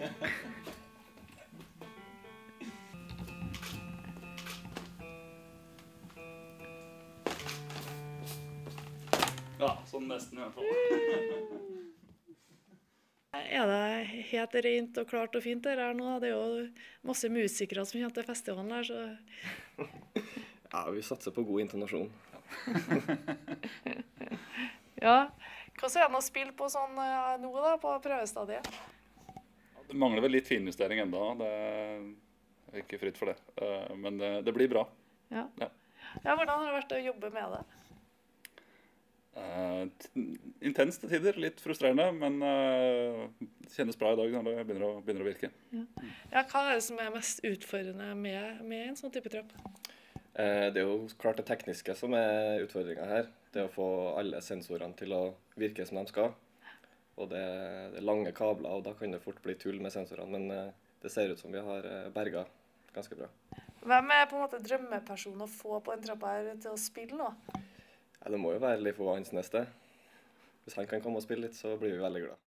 Ja, sånn nesten i hvert fall. Er det helt rent og klart og fint det her nå? Det er jo masse musikere som kommer til festivalen her, så... Ja, vi satser på god intonasjon. Ja, hva så er det å spille på sånn nå da, på prøvestadiet? Det mangler vel litt finjustering enda, det er ikke fritt for det. Men det blir bra. Ja. Ja. Ja, hvordan har det vært å jobbe med det? Intenst til tider, litt frustrerende, men det kjennes bra i dag når det begynner å virke. Ja, hva er det som er mest utfordrende med en sånn type trapp? Det er jo klart det tekniske som er utfordringen her. Det å få alle sensorene til å virke som de skal. Og det er lange kabler, og da kan det fort bli tull med sensorene, men det ser ut som vi har berget ganske bra. Hvem er på en måte drømmepersonen å få på en trapp her til å spille nå? Ja, det må jo være Leif Ove Ansnes det. Hvis han kan komme og spille litt, så blir vi veldig glad.